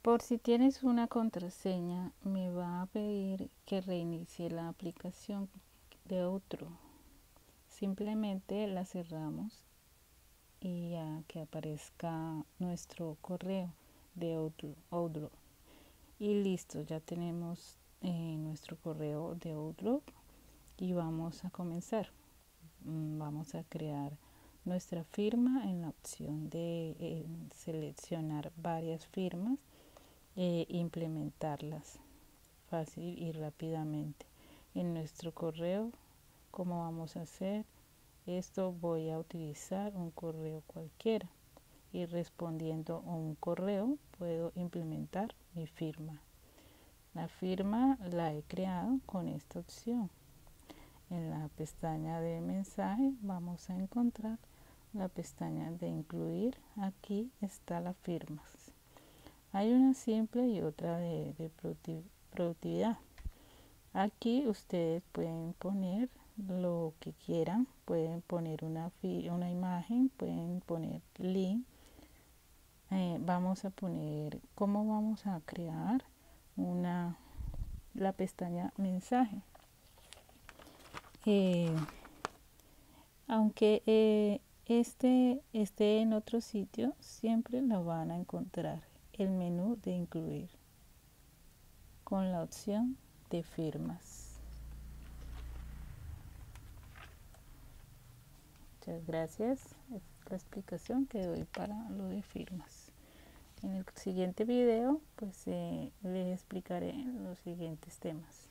Por si tienes una contraseña, me va a pedir que reinicie la aplicación de Outlook. Simplemente la cerramos y ya que aparezca nuestro correo de Outlook. Y listo, ya tenemos nuestro correo de Outlook y vamos a comenzar. Vamos a crear nuestra firma en la opción de seleccionar varias firmas e implementarlas fácil y rápidamente en nuestro correo. ¿Cómo vamos a hacer esto? Voy a utilizar un correo cualquiera y respondiendo a un correo puedo implementar mi firma. La firma la he creado con esta opción. En la pestaña de mensaje vamos a encontrar la pestaña de incluir. Aquí está la firma. Hay una simple y otra de productividad. Aquí ustedes pueden poner lo que quieran, pueden poner una imagen, pueden poner link. Vamos a poner cómo vamos a crear la pestaña mensaje. Aunque esté en otro sitio, siempre lo van a encontrar el menú de incluir con la opción de firmas. Muchas gracias. Es la explicación que doy para lo de firmas. En el siguiente video pues les explicaré los siguientes temas.